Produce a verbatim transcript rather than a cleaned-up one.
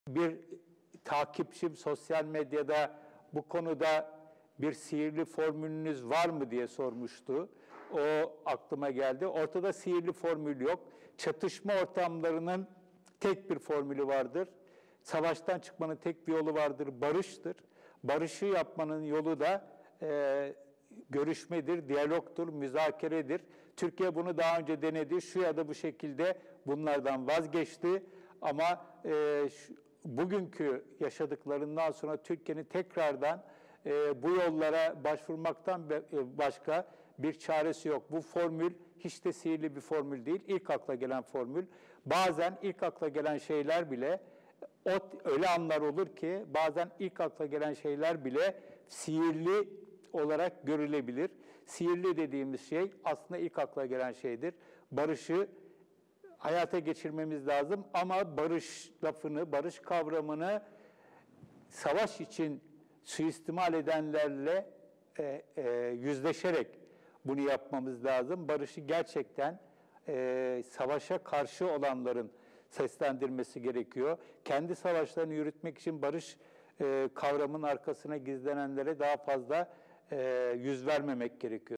Bir takipçim sosyal medyada bu konuda bir sihirli formülünüz var mı diye sormuştu. O aklıma geldi. Ortada sihirli formül yok. Çatışma ortamlarının tek bir formülü vardır. Savaştan çıkmanın tek bir yolu vardır, barıştır. Barışı yapmanın yolu da e, görüşmedir, diyalogtur, müzakeredir. Türkiye bunu daha önce denedi. Şu ya da bu şekilde bunlardan vazgeçti. Ama e, şu, bugünkü yaşadıklarından sonra Türkiye'nin tekrardan e, bu yollara başvurmaktan başka bir çaresi yok. Bu formül hiç de sihirli bir formül değil. İlk akla gelen formül. Bazen ilk akla gelen şeyler bile, o öyle anlar olur ki bazen ilk akla gelen şeyler bile sihirli olarak görülebilir. Sihirli dediğimiz şey aslında ilk akla gelen şeydir. Barışı hayata geçirmemiz lazım ama barış lafını, barış kavramını savaş için suistimal edenlerle e, e, yüzleşerek bunu yapmamız lazım. Barışı gerçekten e, savaşa karşı olanların seslendirmesi gerekiyor. Kendi savaşlarını yürütmek için barış e, kavramının arkasına gizlenenlere daha fazla e, yüz vermemek gerekiyor.